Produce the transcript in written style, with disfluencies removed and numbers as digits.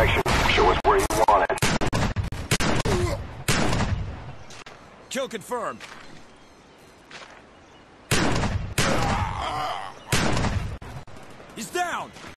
extraction. Show us where you want it. Kill confirmed. He's down!